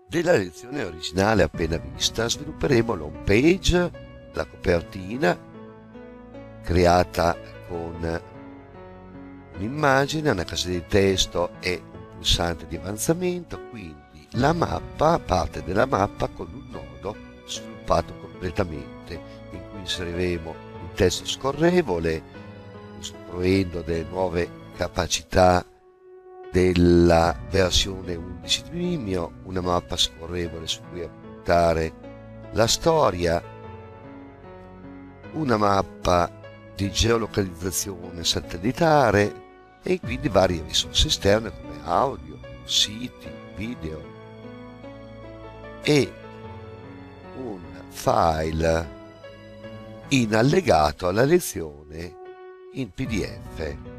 Della lezione originale appena vista svilupperemo l'home page, la copertina creata con un'immagine, una casella di testo e un pulsante di avanzamento, quindi la mappa, parte della mappa con un nodo sviluppato completamente, in cui inseriremo un testo scorrevole, usufruendo delle nuove capacità della versione 11 di Vimeo, una mappa scorrevole su cui appuntare la storia, una mappa di geolocalizzazione satellitare e quindi varie risorse esterne come audio, siti, video e un file in allegato alla lezione in PDF.